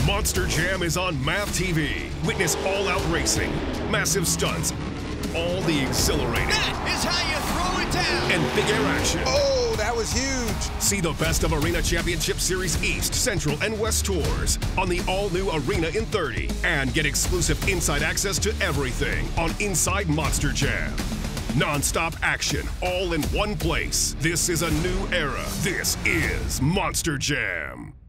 Monster Jam is on MAVTV. Witness all-out racing, massive stunts, all the exhilarating. That is how you throw it down. And big air action. Oh, that was huge. See the best of Arena Championship Series East, Central, and West tours on the all-new Arena in 30. And get exclusive inside access to everything on Inside Monster Jam. Non-stop action, all in one place. This is a new era. This is Monster Jam.